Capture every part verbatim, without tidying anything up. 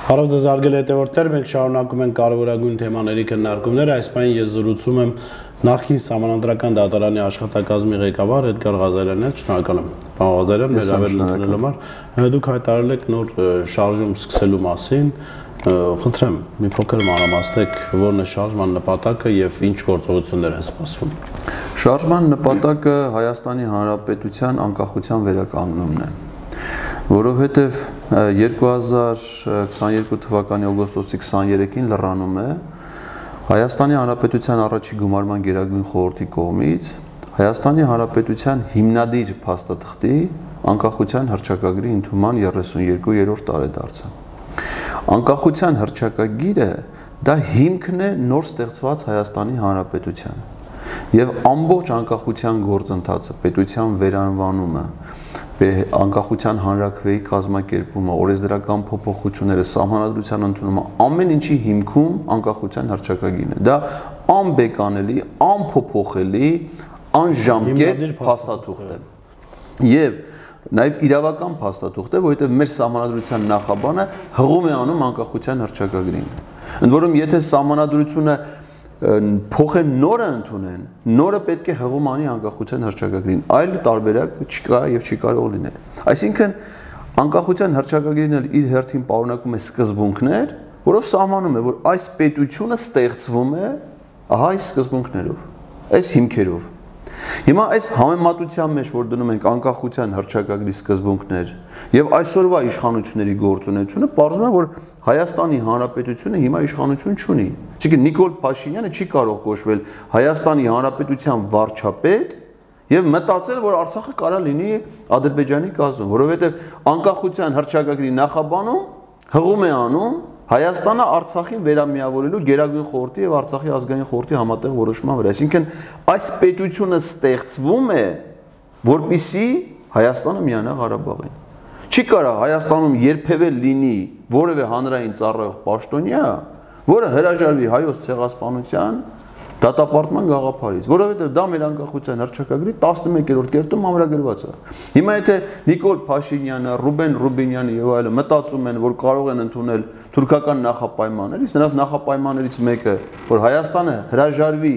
Հարավ ձեզ արգել հետևորդներ, մենք շարունակում ենք կարևորագույն թեմաների քննարկումները, այս պահին ես զրուցում եմ նախկին Սահմանադրական դատարանի աշխատակազմի ղեկավար Էդգար Ղազարյանի հետ, շնորհակալ եմ։ Պարոն Ղազարյան, մեր հավելն ընդունելու համար, դուք հայտարարել եք նոր շարժում սկսելու մասին, խնդրեմ, մի փոքր մանրամասնեք, որն է շարժման նպատակը եւ ինչ գործողություններ են սպասվում։ Շարժման նպատակը Հայաստանի Հանրապետության անկախության վերականգնումն է, որովհետև երկու հազար քսաներկու թվականի օգոստոսի քսաներեքին լրանում է Հայաստանի Հանրապետության առաջին գումարման գերագույն խորհրդի կողմից Հայաստանի Հանրապետության հիմնադիր փաստաթղթի անկախության հռչակագրի ընդունման երեսունյոթերորդ տարեդարձը։ Անկախության հռչակագիրը դա հիմքն է նոր ստեղծված Հայաստանի Հանրապետության եւ ամբողջ անկախության գործընթացը, պետության վերանվանումը, անկախության հանրաքվեի կազմակերպումը, օրենսդրական փոփոխությունները, սահմանադրության ընդունումը, ամեն ինչի հիմքում անկախության հռչակագիրն է։ Դա անբեկանելի, անփոփոխելի, անժամկետ փաստաթուղթ է։ Եվ նաև իրավական փաստաթուղթ է, որովհետև մեր սահմանադրության նախաբանը հղում է անում անկախության հռչակագրին։ Ընդ որում, եթե սահմանադրությունը փոխեն նորը ընդունեն, նորը պետք է հղում անի անկախության հռչակագրին, այլ տարբերակ չկա եւ չի կարող լինել։ Այսինքն անկախության հռչակագրին էլ իր հերթին պարունակում է սկզբունքներ, որով սահմանում է, որ այս պետությունը ստեղծվում է ահա այս սկզբունքներով, այս հիմքերով։ Հիմա այս համեմատության մեջ, որ դնում ենք անկախության հռչակագրի սկզբունքներ եւ այսօրվա իշխանությունների գործունեությունը, պարզվում է, որ Հայաստանի Հանրապետությունը հիմա իշխանություն չունի։ Չգիտեմ, Նիկոլ Փաշինյանը չի կարող կոչվել Հայաստանի Հանրապետության վարչապետ եւ մտածել, որ Արցախը կարա լինի Ադրբեջանի կազմում, որովհետեւ անկախության հռչակագրի նախաբանում հղում է անում Հայաստանը Արցախին վերամիավորելու Գերագույն խորհրդի եւ Արցախի ազգային խորհրդի համատեղ որոշման վրա։ Այսինքն այս պետությունը ստեղծվում է, որպեսզի Հայաստանը միանա Ղարաբաղին։ Չի կարող Հայաստանում երբևէ լինի որևէ հանրային ծառայող պաշտոնյա, որը հրաժարվի հայոց ցեղասպանության դատապարտման գաղափարից, որովհետև դա մեր անկախության հռչակագրի տասնմեկերորդ կետում ամրագրված է։ Հիմա եթե Նիկոլ Փաշինյանը, Ռուբեն Ռուբինյանը եւ այլը մտածում են, որ կարող են ընդունել թուրքական նախապայմաններից, նրանց նախապայմաններից մեկը, որ Հայաստանը հրաժարվի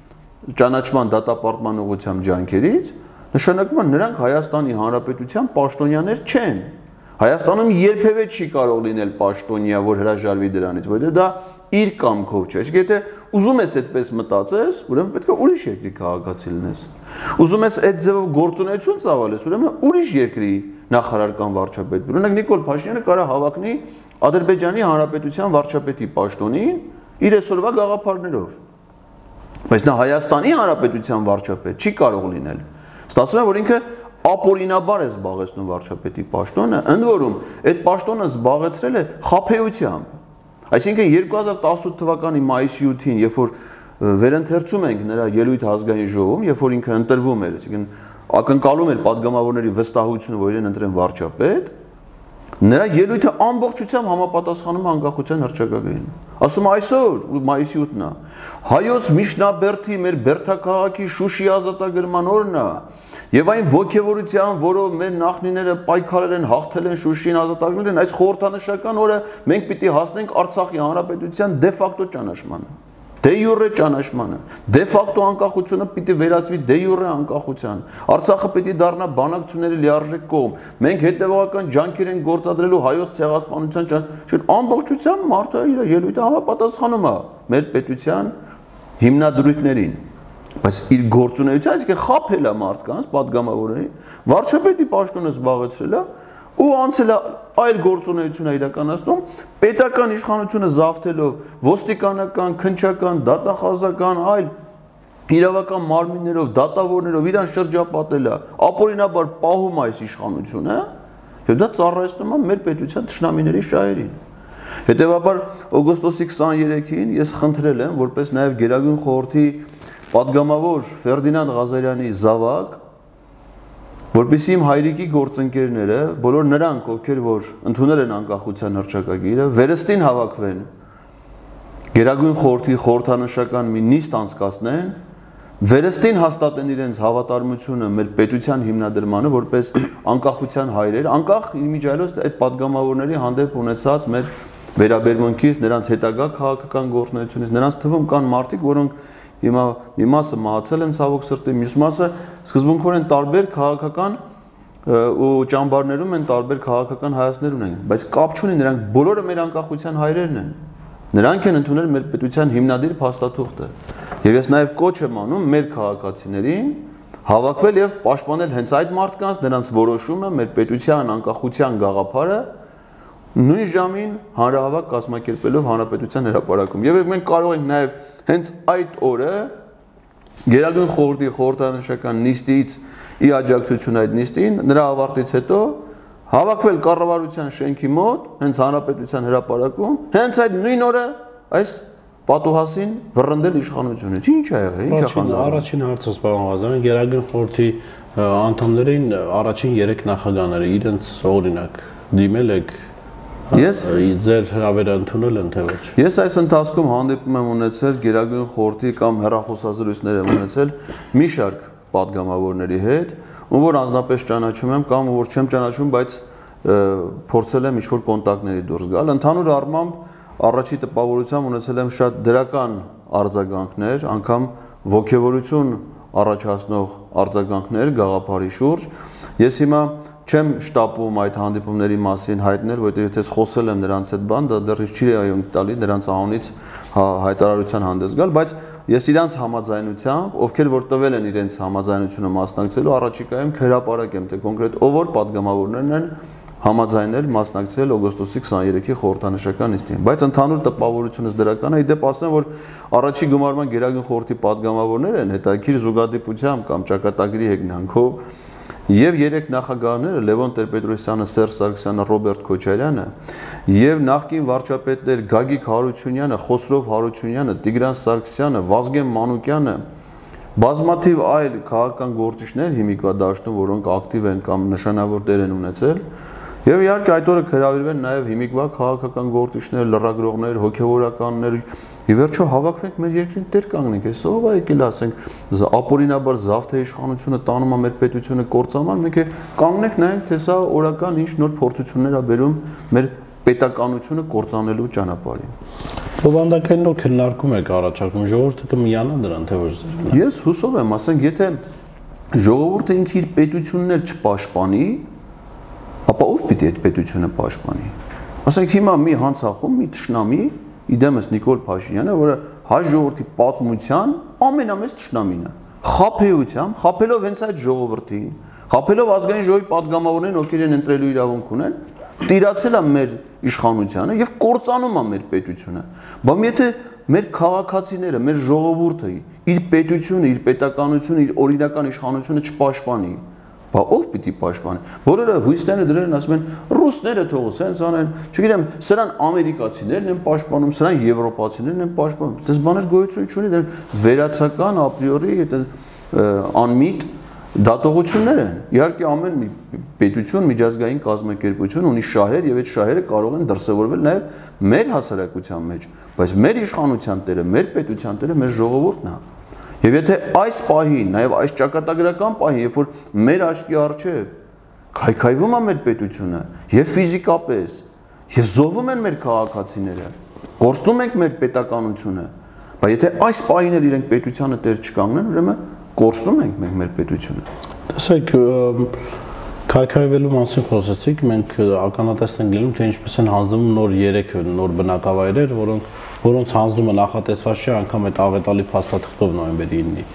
ճանաչման դատապարտման ուղղությամբ ջանքերից, նշանակում է նրանք Հայաստանի Հանրապետության պաշտոնյաներ չեն։ Հայաստանում երբևէ չի կարող լինել պաշտոնյա, որ հրաժարվի դրանից, որովհետև դա իր կամքով չէ։ Այսինքն եթե ուզում ես այդպես մտածես, ուրեմն պետք է ուրիշ երկրի քաղաքացի լինես։ Ուզում ես այդ ձևով գործունեություն ծավալես, ուրեմն ուրիշ երկրի նախարար կամ վարչապետ։ Օրինակ Նիկոլ Փաշինյանը կարող է հավակնի Ադրբեջանի Հանրապետության վարչապետի պաշտոնին իր այսօրվա գաղափարներով։ Բայց նա Հայաստանի Հանրապետության վարչապետ չի կարող լինել։ Ստացվում է, որ ինքը ապօրինաբար է զբաղեցնում վարչապետի պաշտոնը, ընդ որում այդ պաշտոնը զբաղեցրել է խաբեությամբ։ Այսինքն երկու հազար տասութ թվականի մայիսի ութին, երբ որ վերընթերցում ենք նրա ելույթը ազգային ժողովում, երբ որ ինքը ընտրվում էր, այսինքն ակնկալում էր падգամավորների վստահությունը, որ իրեն ընտրեն վարչապետ, նրա ելույթը ամբողջությամբ համապատասխանում է անկախության հռչակագրին։ Ասում այսօր մայիսի ութն է, հայոց միջնաբերդի մեր բերդաքաղաքի Շուշի ազատագրման օրն է, եւ այն ոգևորության, որով մեր նախնիները պայքարել են, հաղթել են, Շուշին ազատագրել են, այս խորհրդանշական օրը մենք պիտի հասնենք Արցախի հանրապետության դե ֆակտո ճանաչմանը, դե յուրե ճանաչմանը, դե ֆակտո անկախությունը պիտի վերածվի դե յուրե անկախության, Արցախը պիտի դառնա բանակցությունների լիարժեք կողմ, մենք հետևողական ջանքեր ենք գործադրելու հայոց ցեղասպանության ճանաչման, ամբողջությամբ մարդը իր ելույթը համապատասխանում է մեր պետության հիմնադրույթներին, բայց իր գործունեության, այսինքն խաբել է մարդկանց, падգամավորներին, վարչապետի պաշտոնը զբաղեցրել է ու անցել է այլ գործունեություն է իրականացնում, պետական իշխանությունը զավթելով ոստիկանական, քննչական, դատախազական, այլ իրավական մարմիններով, դատավորներով իրան շրջապատել է, ապօրինաբար պահում է այս իշխանությունը, եւ դա ծառայեցնում է մեր պետության թշնամիների շահերին։ Հետևաբար օգոստոսի քսաներեքին ես խնդրել եմ, որպես նաեւ Գերագույն խորհրդի падգամավոր Ֆերդինանդ Ղազարյանի զավակ, որպեսզի իմ հայրիկի գործընկերները, բոլոր նրանք, ովքեր որ ընդունել են անկախության հռչակագիրը, վերստին հավաքվեն Գերագույն խորհրդի խորհրդանշական մի նիստ անցկացնեն, վերստին հաստատեն իրենց հավատարմությունը մեր պետության հիմնադրմանը, որպես անկախության հայրեր, անկախ իմիջիայլոց այդ падգամավորների հանդեպ ունեցած մեր վերաբերմունքից, նրանց հետագա քաղաքական գործունեությունից, նրանց թվում կան մարդիկ, որոնք հիմա մի մասը մահացել են ցավոք սրտի, մյուս մասը սկզբունքորեն տարբեր քաղաքական ու ճամբարներում են տարբեր քաղաքական հայացքներ ունեն, բայց կապ չունի, նրանք բոլորը մեր անկախության հայրերն են։ Նրանք են ընդունել մեր պետության հիմնադիր փաստաթուղթը։ Եվ ես նաև կոչ եմ անում մեր քաղաքացիներին հավաքվել եւ պաշտպանել հենց այդ մարդկանց, նրանց որոշումը, մեր պետության անկախության գաղափարը նույն ժամին հանրահավաք կազմակերպելով հանրապետության հրապարակում։ Եվ մենք կարող ենք նաև հենց այդ օրը Գերագույն խորհրդի խորհրդանշական նիստից ի աջակցություն այդ նիստին, նրա ավարտից հետո հավաքվել կառավարության շենքի մոտ, հենց հանրապետության հրապարակում, հենց այդ նույն օրը այս պատուհասին վռնդել իշխանությունից։ Ինչ ա եղել, ինչ ա խնդրել։ Առաջին հարցս պարոն Ղազարյան, Գերագույն խորհրդի անդամներին առաջին երեք նախագահները իրենց օրինակ դիմել եք Ես ձեր հրավերը ընդունել են թե ոչ։ Ես այս ընթացքում հանդիպում եմ ունեցել Գերագույն խորհրդի կամ հեռախոսազրույցներ եմ ունեցել մի շարք պատգամավորների հետ, ում որ անձնապես ճանաչում եմ կամ որ չեմ ճանաչում, բայց փորձել եմ ինչ-որ կոնտակտների դուրս գալ։ Ընդհանուր առմամբ առաջի տպավորությամբ ունեցել եմ շատ դրական արձագանքներ, անգամ ոգևորություն առաջացնող արձագանքներ գաղափարի շուրջ։ Ես հիմա չեմ շտապում այդ հանդիպումների մասին հայտնել, որովհետև եթե խոսել եմ նրանց հետ բան, դա դեռ չի այոնք տալի նրանց անունից հայտարարության հանդես գալ, բայց ես իրանց համաձայնությամբ, ովքեր որ տվել են իրենց համաձայնությունը մասնակցելու, առաջիկայում քրապարակեմ, թե կոնկրետ ով որ պատգամավորներն են համաձայնել մասնակցել օգոստոսի քսաներեքի խորհրդանշական նիստին, բայց ընդհանուր տպավորությունս դրական է, իդեպ ասեմ, որ առաջի գումարման Գերագույն խորհրդի պատգամավորներ են հետաքրքիր զուգադիպությամբ կամ ճակատագրի հեգնանքով Եվ երեք նախագահները Լևոն Տեր-Պետրոսյանը, Սերժ Սարգսյանը, Ռոբերտ Քոչարյանը եւ նախկին վարչապետներ Գագիկ Հարությունյանը, Խոսրով Հարությունյանը, Տիգրան Սարգսյանը, Վազգեն Մանուկյանը, բազմաթիվ այլ քաղաքական գործիչներ հիմիկվա դաշտում, որոնք ակտիվ են կամ նշանավոր դեր են ունեցել, եւ իհարկե այդ օրը քրավիրվեն նաեւ հիմիկվա քաղաքական գործիչներ, լրագրողներ, հոգեվորականներ, ի վերջո հավաքվենք մեր երկրին տեր կանգնենք, այս ով է եկել ասենք ապօրինաբար զավթե իշխանությունը տանում է մեր պետությունը կործանման, մենք կանգնենք նայենք թե սա օրական ինչ նոր փորձություններ ա բերում մեր պետականությունը կործանելու ճանապարհին։ Բովանդակային նոր քննարկում եք առաջարկում, ժողովուրդը կմիանա դրան թե ոչ ձեր։ Ես հուսով եմ, ասենք, եթե ժողովուրդը ինքը իր պետությունն էլ չպաշտպանի, ապա ով պիտի այդ պետությունը պաշտպանի։ Ասենք հիմա մի հանցախում, մի թշնամի, իդեմս Նիկոլ Փաշինյանը, որը հայ ժողովրդի պատմության ամենամեծ թշնամին է, խաբեությամբ, խաբելով հենց այդ ժողովրդին, խաբելով ազգային ժողովի պատգամավորներին, ովքեր են ընտրելու իրավունք ունեն, տիրացել է մեր իշխանությանը եւ կործանում է մեր պետությունը։ Բայց եթե մեր քաղաքացիները, մեր ժողովուրդը իր պետությունը, իր պետականությունը, իր օրինական իշխանությունը չպաշտպանի, բա ով պիտի պաշտպանի։ Բոլորը հույսները դրել են, ասում են ռուսները թողո սենց անեն, չգիտեմ, սրան ամերիկացիներն են պաշտպանում, սրան եվրոպացիներն են պաշտպանում։ Դες բաներ գոյություն չունի, դրանք վերացական ապրիորի անմիտ դատողություններ են։ Իհարկե ամեն մի պետություն, միջազգային կազմակերպություն ունի շահեր եւ այդ շահերը կարող են դրսևորվել նաեւ մեր հասարակության մեջ, բայց մեր իշխանության տերը, մեր պետության տերը մեր ժողովուրդն է։ Եվ եթե այս պահին, նաև այս ճակատագրական պահին, երբ որ մեր աչքի առջև քայքայվում է մեր պետությունը, եւ ֆիզիկապես, եւ զոհվում են մեր քաղաքացիները, կորցնում ենք մեր պետականությունը, բայց եթե այս պահին էլ իրենք պետությանը տեր չկանգնեն, ուրեմն կորցնում ենք մենք մեր պետությունը։ Տեսեք, քայքայվելու մասին խոսեցիք, մենք ականատես ենք լինում, թե ինչպես են հանձնվում նոր երեք նոր բնակավայրեր, որոնք որոնց հանձնումը նախատեսված չէ անգամ այդ աղետալի փաստաթղթով նոյեմբերի ինը։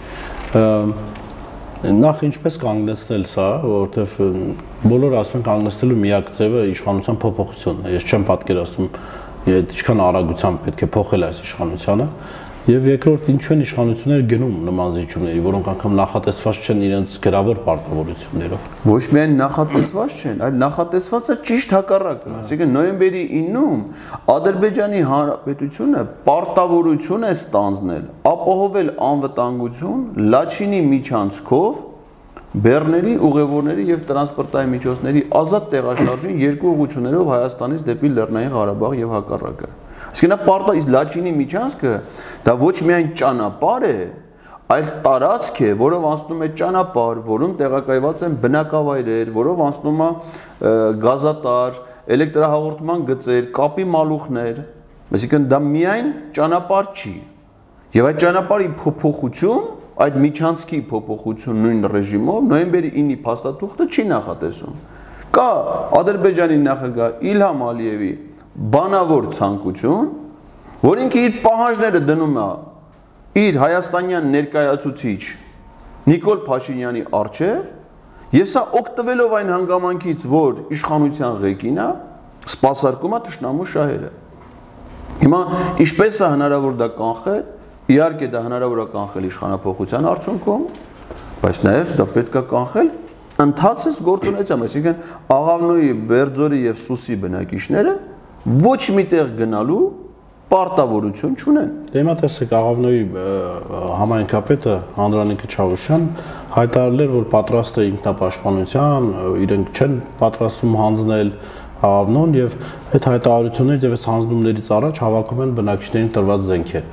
Նախ ինչպես կանգնեցնել սա, որովհետև բոլորը ասում են կանգնեցնելու միակ ձևը իշխանության փոփոխությունն է։ Ես չեմ պատկերացնում, ինչքան արագությամբ պետք է փոխել այս իշխանությունը։ Եվ երկրորդ, ինչու են իշխանությունները գնում նման զիջումների, որոնք անգամ նախատեսված չեն իրենց գրավոր պարտավորություններով։ Ոչ միայն նախատեսված չեն, այլ նախատեսվածը ճիշտ հակառակն է։ Այսինքն նոյեմբերի իննում Ադրբեջանի Հանրապետությունը պարտավորություն է ստանձնել ապահովել անվտանգություն Լաչինի միջանցքով բեռների, ուղևորների եւ տրանսպորտային միջոցների ազատ տեղաշարժի երկու ուղղություններով Հայաստանից դեպի Լեռնային Ղարաբաղ եւ հակառակը։ Այսինքն պարտա իսկ Լաչինի միջանցքը դա ոչ միայն ճանապարհ է, այլ տարածք է, որով անցնում է ճանապարհ, որում տեղակայված են բնակավայրեր, որով անցնում է գազատար, էլեկտրահաղորդման գծեր, կապի մալուխներ, այսինքն դա միայն ճանապարհ չի։ Եվ այդ ճանապարհի փոփոխություն, այդ միջանցքի փոփոխություն նույն ռեժիմով նոյեմբերի ինի փաստաթուղթը չի նախատեսում։ Կա Ադրբեջանի նախագահ Իլհամ Ալիևի բանավոր ցանկություն, որ ինքը իր պահանջները դնում է իր հայաստանյան ներկայացուցիչ Նիկոլ Փաշինյանի առջև, եւ սա օգտվելով այն հանգամանքից, որ իշխանության ղեկին է, սպասարկում է թշնամու շահերը։ Հիմա ինչպես է հնարավոր դա կանխել, իհարկե դա հնարավոր է կանխել իշխանափոխության արդյունքում, բայց նաեւ դա պետք է կանխել ընդհանրապես գործունեությամբ, այսինքն Աղավնոյի, Բերձորի եւ Սուսի բնակիչները ոչ միտեղ գնալու պարտավորություն չունեն։ Դե հիմա տեսեք Աղավնոյի համայնքապետը Անդրանիկը Չավուշյան հայտարարել էր, որ պատրաստ է ինքնապաշտպանության, իրենք չեն պատրաստվում հանձնել Աղավնոն եւ այդ հայտարարություններից եւ այս հանձնումներից առաջ հավաքում են բնակիչներին տրված զենքեր։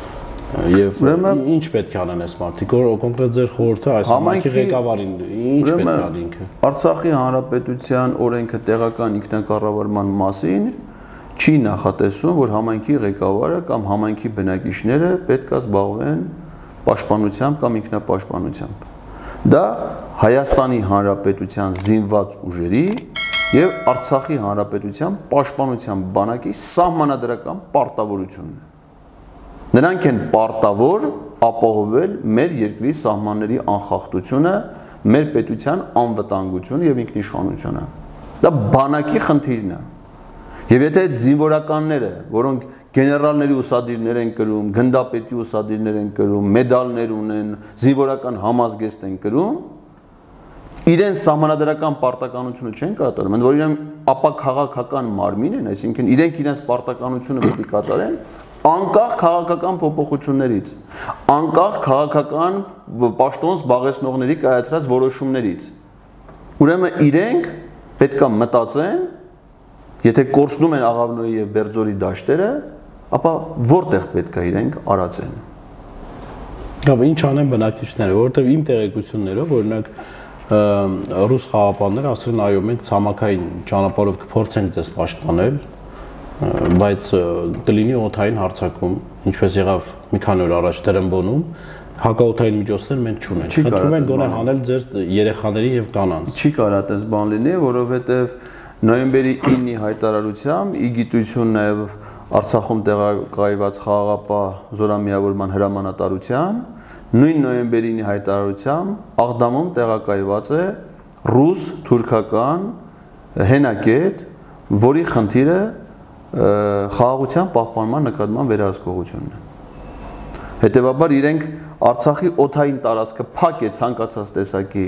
Եվ ինչ պետք է անեն այս մարդիկ, կոնկրետ ձեր խորհուրդը այս համայնքի ղեկավարին ինչ պետք է անի ինքը։ Արցախի հանրապետության օրենքը տեղական ինքնակառավարման մասին չի նախատեսում, որ համայնքի ղեկավարը կամ համայնքի բնակիչները պետք է զբաղվեն պաշտպանությամբ կամ ինքնապաշտպանությամբ։ Դա Հայաստանի Հանրապետության զինված ուժերի եւ Արցախի Հանրապետության պաշտպանության բանակի սահմանադրական պարտավորությունն է։ Նրանք են պարտավոր ապահովել մեր երկրի սահմանների անխախտությունը, մեր պետության անվտանգությունը եւ ինքնիշխանությունը։ Դա բանակի խնդիրն է։ Եվ եթե զինվորականները, որոնք գեներալների ուսադիրներ են կրում, գնդապետի ուսադիրներ են կրում, մեդալներ ունեն, զինվորական համազգեստ են կրում, իրեն սահմանադրական պարտականությունը չեն կատարում, ընդ որ իրեն ապաքաղաքական մարմին են, այսինքն իրենք իրենց պարտականությունը պետք է կատարեն անկախ քաղաքական փոփոխություններից, անկախ քաղաքական պաշտոն զբաղեցնողների կայացրած որոշումներից։ Ուրեմն իրենք պետք է մտածեն, եթե կորցնում են Աղավնոյի եւ Բերձորի դաշտերը, ապա որտեղ պետք է իրենք արածեն։ Կամ ինչ անեն բնակիչները, որովհետեւ իմ տեղեկություններով, օրինակ ռուս խաղապանները ասել են, այո, մենք ցամաքային ճանապարհով կփորձենք ձեզ պաշտպանել, բայց կլինի օդային հարձակում, ինչպես եղավ մի քանի օր առաջ Տրեմբոնում, հակաօդային միջոցներ մենք չունենք։ Խնդրում ենք գոնե հանել ձեր երեխաների եւ կանանց։ Չի կարա այդպես բան լինի, որովհետեւ նոյեմբերի ինի հայտարարությամբ ի գիտություն նաեւ Արցախում տեղակայված խաղաղապահ զորամիավորման հրամանատարության նույն նոյեմբերի ինի հայտարարությամբ Աղդամում տեղակայված է ռուս թուրքական հենակետ, որի խնդիրը խաղաղության պահպանման նկատմամբ վերահսկողությունն է։ Հետևաբար իրենք Արցախի օդային տարածքը փակ է ցանկացած տեսակի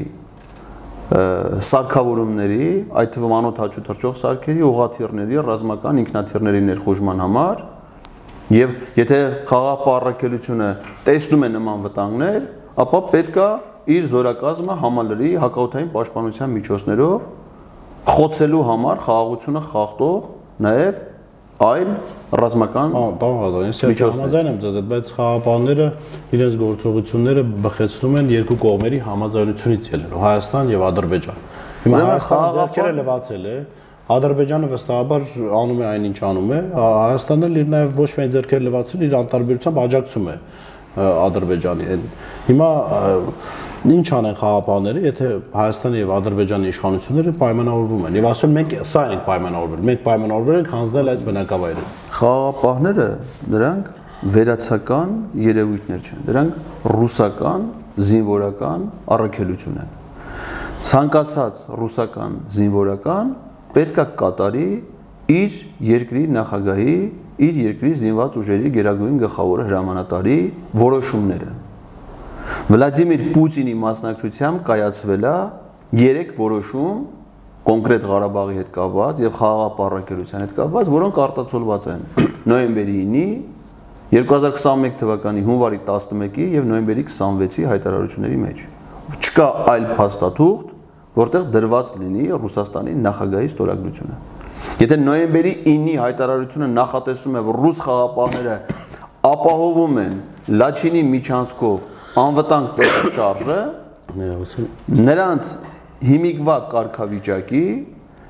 սարքավորումների, այդ թվում անօդաչու թռչող սարքերի, ուղղաթիռների, ռազմական ինքնաթիռների ներխուժման համար, եւ եթե խաղաղապահ առաքելությունը տեսնում է նման վտանգներ, ապա պետք է իր զորակազմը համալրի հակաօդային պաշտպանության միջոցներով խոցելու համար խաղաղությունը խախտող նաեւ այլ ռազմական բան Ղազարյան, ես համաձայն եմ ձեզ հետ, բայց խաղապանները իրենց գործողությունները բխեցնում են երկու կողմերի համաձայնությունից ելնելով Հայաստան եւ Ադրբեջան։ Հիմա Հայաստանը ձեռքերը լվացել է, Ադրբեջանը վստահաբար անում է այն ինչ անում է, Հայաստանն էլ իր նաեւ ոչ միայն ձեռքերը լվացել, իր անտարբերությամբ աջակցում է Ադրբեջանի։ Հիմա ինչ անեն խաղապանները, եթե Հայաստանի եւ Ադրբեջանի իշխանությունները պայմանավորվում են եւ ասում մենք սա ենք պայմանավորվել, մենք պայմանավորվել ենք հանձնել այդ բնակավայրը։ Խաղապահները դրանք վերացական երևույթներ չեն, դրանք ռուսական զինվորական առաքելություն են։ Ցանկացած ռուսական զինվորական պետք է կատարի իր երկրի նախագահի, իր երկրի զինված ուժերի գերագույն գլխավոր հրամանատարի որոշումները։ Վլադիմիր Պուտինի մասնակցությամբ կայացվել է երեք որոշում կոնկրետ Ղարաբաղի հետ կապված եւ խաղաղապահ առաքելության հետ կապված, որոնք արտացոլված են նոյեմբերի ինի, երկու հազար քսաներկու թվականի հունվարի տասնմեկի եւ նոյեմբերի քսանվեցի հայտարարությունների մեջ։ Չկա այլ փաստաթուղթ, որտեղ դրված լինի Ռուսաստանի նախագահի ստորագրությունը։ Եթե նոյեմբերի ինի հայտարարությունը նախատեսում է, որ ռուս խաղապահները ապահովում են Լաչինի միջանցքով անվտանգ տեղաշարժը, նրանց հիմիկվա կարգավիճակի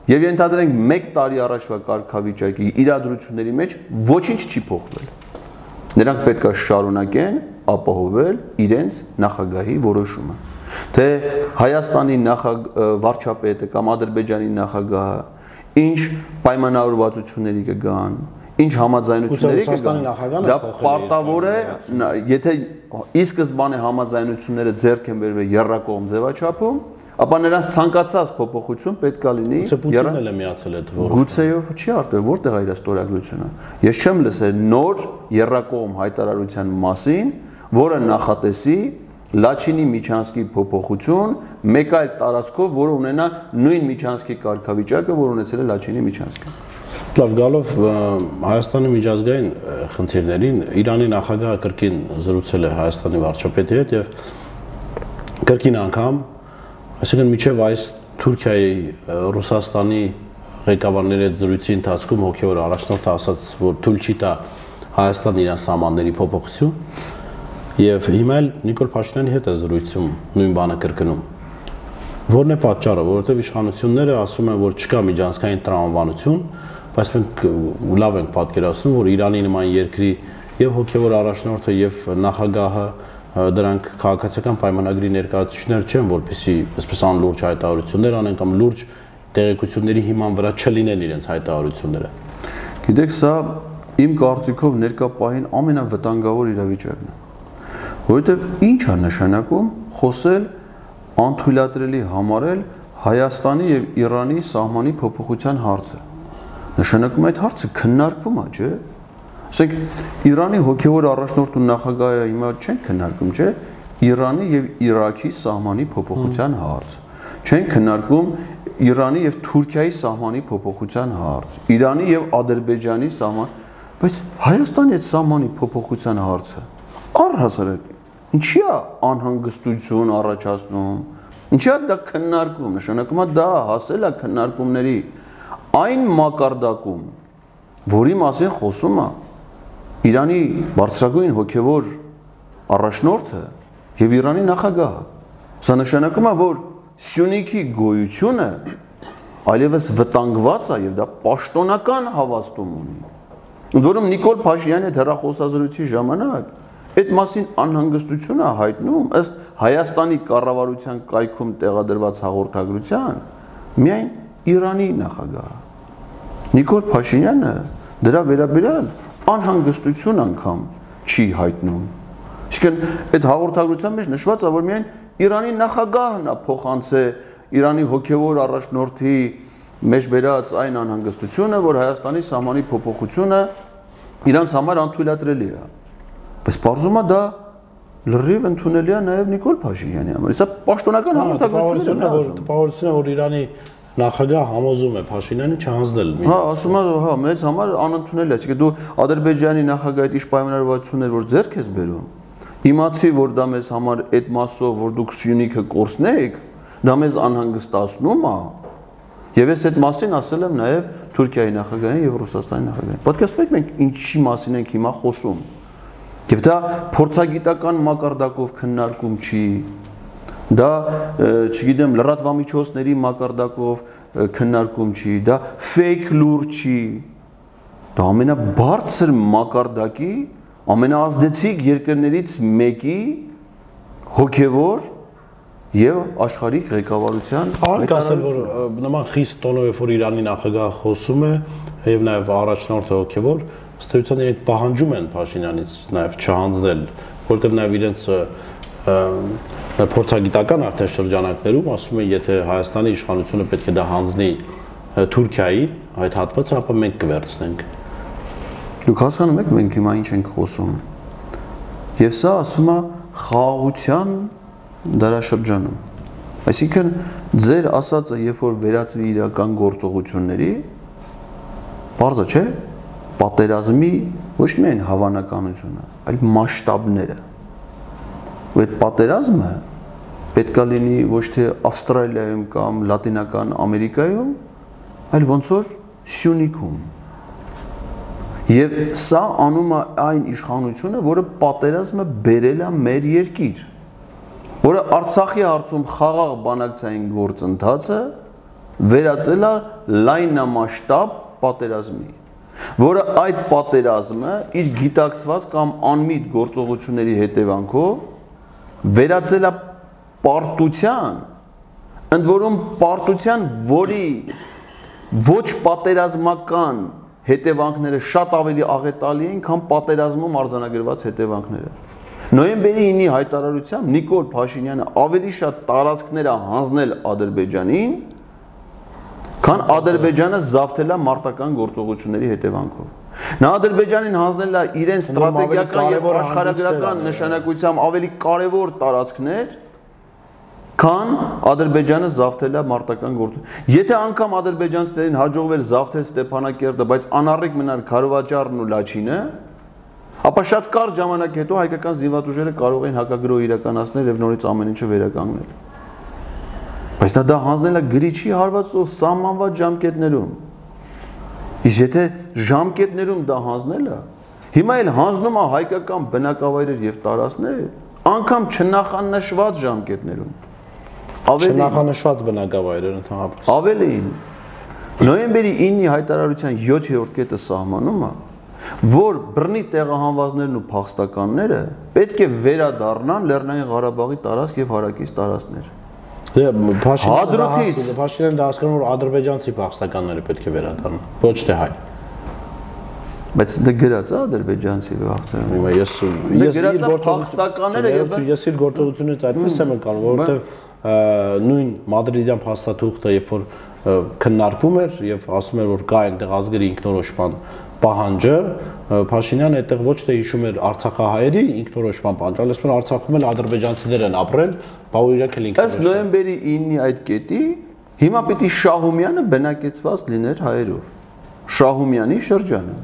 Եվ ենթադրենք մեկ տարի առաջվա կարգավիճակի իրադրությունների մեջ ոչինչ չի փոխվել։ Նրանք պետք է շարունակեն ապահովել իրենց նախագահի որոշումը։ Թե Հայաստանի վարչապետը կամ Ադրբեջանի նախագահը ինչ պայմանավորվածությունների կգան, ինչ համաձայնությունների կգան, դա պարտավոր է, եթե ի սկզբանե համաձայնությունները ձեռք են բերվել եռակողմ ձևաչափում, ապա նրանց ցանկացած փոփոխություն պետք է լինի Պուտինն էլ է միացել այդ որոշումը։ Գուցեով չի արտել, որտեղ է իր ստորագրությունը։ Ես չեմ լսել նոր եռակողմ հայտարարության մասին, որը նախատեսի Լաչինի Միչանսկի փոփոխություն մեկ այլ տարածքով, որը ունենա նույն Միչանսկի կարգավիճակը, որ ունեցել է Լաչինի Միչանսկը։ Լավ, գալով Հայաստանի միջազգային խնդիրներին, Իրանի նախագահը կրկին զրուցել է Հայաստանի վարչապետի հետ եւ կրկին անգամ, այսինքն միջև այս Թուրքիայի, Ռուսաստանի ղեկավարների հետ զրույցի ընթացքում հոգեոր առաջնորդը ասաց, որ թույլ չի տա Հայաստան իրան սահմանների փոփոխություն, եւ հիմա էլ Նիկոլ Փաշինյանի հետ է զրույցում նույն բանը կրկնում։ Որն է պատճառը, որովհետեւ իշխանությունները ասում են, որ չկա միջանցքային տրամաբանություն, բայց մենք լավ ենք պատկերացնում, որ Իրանի նման երկրի եւ հոգեոր առաջնորդը եւ նախագահը դրանք քաղաքացիական պայմանագրի ներկայացուցիչներ չեն, որպեսզի այսպես անլուրջ հայտարարություններ անեն կամ լուրջ տեղեկությունների հիման վրա չլինեն իրենց հայտարարությունները։ Գիտեք, սա իմ կարծիքով ներկա պահին ամենավտանգավոր իրավիճակն է, որովհետև ինչ է նշանակում խոսել անթույլատրելի համարել Հայաստանի եւ Իրանի սահմանի փոփոխության հարցը։ Նշանակում է այդ հարցը քննարկվում է, չէ՞։ Ասենք Իրանի հոգեոր առաջնորդ ու նախագահը հիմա չեն քննարկում, չէ՞, Իրանի եւ Իրաքի սահմանի փոփոխության հարց։ Չեն քննարկում Իրանի եւ Թուրքիայի սահմանի փոփոխության հարց, Իրանի եւ Ադրբեջանի սահման, բայց Հայաստանի այդ սահմանի փոփոխության հարցը առհասարակ ինչի է անհանգստություն առաջացնում, ինչի է դա քննարկում, նշանակում է դա հասել է քննարկումների այն մակարդակում, որի մասին խոսում է Իրանի բարձրագույն հոգևոր առաջնորդը եւ Իրանի նախագահը։ Սա նշանակում է, որ Սյունիքի գոյությունը այլևս վտանգված է եւ դա պաշտոնական հավաստում ունի։ Ընդ որում Նիկոլ Փաշինյանի հետ հեռախոսազրույցի ժամանակ այդ մասին անհանգստություն է հայտնում ըստ Հայաստանի կառավարության կայքում տեղադրված հաղորդագրության միայն Իրանի նախագահը։ Նիկոլ Փաշինյանը դրա վերաբերյալ անհանգստություն անգամ չի հայտնում։ Իսկն այդ հաղորդագրության մեջ նշված է, որ միայն Իրանի նախագահն է փոխանցել Իրանի հոգևոր առաջնորդի մեջ բերած այն անհանգստությունը, որ Հայաստանի սահմանի փոփոխությունը իրանց համար անթույլատրելի է։ Բայց պարզում է դա լրիվ ընդունելի է նաև Նիկոլ Փաշինյանի համար։ Սա պաշտոնական հաղորդագրությունն է ասում։ Տպավորությունն է, որ Իրանի նախագահը համոզում է Փաշինյանի չհանձնել։ Հա, ասում է, հա, մեզ համար անընդունելի է, չէ՞ դու Ադրբեջանի նախագահի ինչ պայմանավորվածություններ որ ձեռք ես բերում, իմացի որ դա մեզ համար այդ մասով որ դուք Սյունիքը կորցնեք, դա մեզ անհանգստացնում է։ Եվ ես այդ մասին ասել եմ նաև Թուրքիայի նախագահին եւ Ռուսաստանի նախագահին։ Պատկերացնում եք մենք ինչի մասին ենք հիմա խոսում։ Եվ դա փորձագիտական մակարդակով քննարկում չի, դա, չգիտեմ, լրատվամիջոցների մակարդակով քննարկում չի, դա fake լուր չի, դա ամենաբարձր մակարդակի, ամենաազդեցիկ երկրներից մեկի հոգևոր եւ աշխարհիկ ղեկավարության հայտարարություն։ Որ նման խիստ տոնով որ Իրանի նախագահը խոսում է եւ նաեւ առաջնորդը հոգևոր ըստ էության իրենք պահանջում են Փաշինյանից նաև չհանձնել, որովհետև նաև իրենց փորձագիտական արդեն շրջանակներում ասում են, եթե Հայաստանի իշխանությունը պետք է դա հանձնի Թուրքիային, այդ հատվածը, ապա մենք կվերցնենք։ Դուք հասկանում եք մենք հիմա ինչ ենք խոսում։ Եվ սա ասում է խաղաղության դարաշրջանում։ Այսինքն ձեր ասածը, երբ որ վերածվի իրական գործողությունների, բարձր չէ, պատերազմի ոչ միայն հավանականությունը, այլ մասշտաբները։ Ու այդ պատերազմը պետք է լինի ոչ թե Ավստրալիայում կամ Լատինական Ամերիկայում, այլ ոնց որ Սյունիքում։ Եվ սա անում է այն իշխանությունը, որը պատերազմը բերել է մեր երկիր, որը Արցախի հարցում խաղաղ բանակցային գործընթացը վերածել է լայնամասշտաբ պատերազմի, որը այդ պատերազմը իր գիտակցված կամ անմիտ գործողությունների հետևանքով վերածել է պարտության, ընդ որում պարտության, որի ոչ պատերազմական հետևանքները շատ ավելի աղետալի են, քան պատերազմում արձանագրված հետևանքները։ Նոյեմբերի ինի հայտարարությամբ Նիկոլ Փաշինյանը ավելի շատ տարածքներ է հանձնել Ադրբեջանին, քան Ադրբեջանը զավթել է մարտական գործողությունների հետևանքով։ Նա Ադրբեջանին հանձնել է իրեն ստրատեգիական եւ աշխարհագրական նշանակությամբ ավելի կարևոր տարածքներ, քան Ադրբեջանը զավթել է մարտական գործողություն։ Եթե անգամ ադրբեջանցիներին հաջողվեր զավթել Ստեփանակերտը, բայց անառիկ մնար Քարվաճարն ու Լաչինը, ապա շատ կարճ ժամանակ հետո հայկական զինված ուժերը կարող էին հակագրոհ իրականացնել եւ նորից ամեն ինչը վերականգնել։ Բայց նա դա հանձնել է գրիչի հարվածով սահմանված ժամկետներում։ Իսկ եթե ժամկետներում դա հանձնել է, հիմա էլ հանձնում է հայկական բնակավայրեր եւ տարածքներ, անգամ չնախանշված ժամկետներում։ Չնախանշված բնակավայրեր ընդհանրապես։ Ավելին, նոյեմբերի ինի հայտարարության յոթերորդ կետը սահմանում է, որ բռնի տեղահանվածներն ու փախստականները պետք է վերադառնան Լեռնային Ղարաբաղի տարածք եւ հարակից տարածքներ։ Հադրութից Փաշինյանը դա հասկանում, որ ադրբեջանցի փախստականները պետք է վերադառնան, ոչ թե հայ։ Բայց դա գրած է ադրբեջանցի փախստականները։ Ես ես իր փախստականները ես իր գործողությունից այդպես եմ կանոն, որովհետեւ նույն մադրիդյան փաստաթուղթը, երբ որ քննարկվում էր եւ ասում էր, որ կա այնտեղ ազգերի ինքնորոշման պահանջը, Փաշինյանը այդտեղ ոչ թե հիշում էր արցախահայերի ինքնորոշման պահանջը, այլ ասում էր Արցախում էլ ադրբեջանցիներ են ապրել, բա որ իրենք էլ ինքնորոշում։ Ըստ նոյեմբերի ինի այդ կետի հիմա պիտի Շահումյանը բնակեցված լիներ հայերով։ Շահումյանի շրջանը։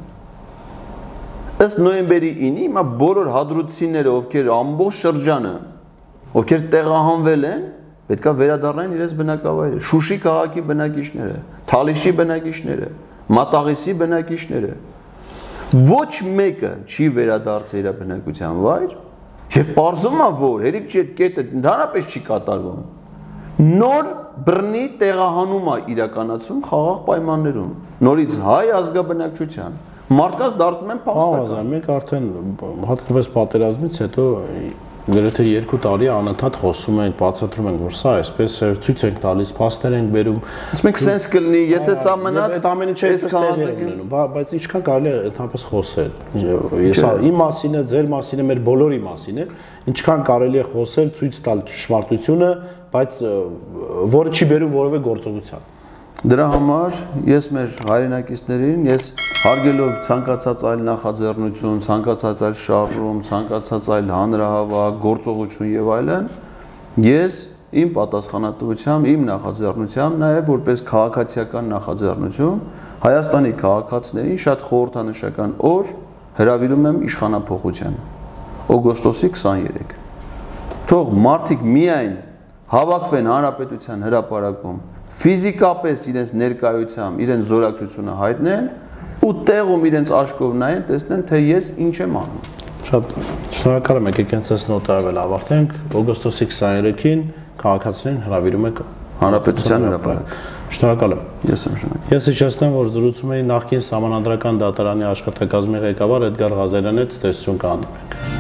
Ըստ նոյեմբերի ինի հիմա բոլոր հադրութցիները, ովքեր ամբողջ շրջանը, ովքեր տեղահանվել են, պետք է վերադառնային իրենց բնակավայրը։ Շուշի քաղաքի բնակիչները, Թալիշի բնակիչները, Մատաղիսի բնակիչները, ոչ մեկը չի վերադարձել իր բնակության վայր եւ պարզվում է, որ հերիք չի այդ կետը ընդհանրապես չի կատարվում։ Նոր բռնի տեղահանում է իրականացում խաղաղ պայմաններում, նորից հայ ազգաբնակչության մարդկանց դարձնում են փախստական։ Մենք արդեն հատկապես պատերազմից հետո գրեթե երկու տարի անընդհատ խոսում ենք, բացատրում ենք, որ սա այսպես է, ցույց ենք տալիս, փաստեր ենք բերում։ Իսկ մենք sense կլինի, եթե սա մնաց, այդ ամենը չէ ունենում, բայց ինչքան կարելի է ընդհանրապես խոսել։ Ես իմ մասին է, ձեր մասին է, մեր բոլորի մասին է, ինչքան կարելի է խոսել, ցույց տալ ճշմարտությունը, բայց որը չի բերում որևէ գործողության։ Դրա համար ես մեր հայրենակիցներին, ես հարգելով ցանկացած այլ նախաձեռնություն, ցանկացած այլ շարժում, ցանկացած այլ հանրահավաք, գործողություն եւ այլն, ես իմ պատասխանատվությամբ, իմ նախաձեռնությամբ, նաեւ որպես քաղաքացիական նախաձեռնություն Հայաստանի քաղաքացիներին շատ խորհրդանշական օր հրավիրում եմ իշխանափոխության։ Օգոստոսի քսաներեք։ Թող մարդիկ միայն հավաքվեն հանրապետության հրապարակում, ֆիզիկապես իրենց ներկայությամբ, իրենց զորակցությունը հայտնեն ու տեղում իրենց աշկով նայեն, տեսնեն, թե ես ինչ եմ անում։ Շատ շնորհակալ եմ, եկեք հենց այս նոտարվել ավարտենք։ Օգոստոսի քսաներեքին քաղաքացիներին հրավիրում եք հանրապետության հրապարակ։ Շնորհակալ եմ։ Ես եմ շնորհակալ։ Ես հիշեցնեմ, որ զրուցում էի նախկին սահմանադրական դատարանի աշխատակազմի ղեկավար Էդգար Ղազարյանի հետ, տեսություն կհանդիպենք։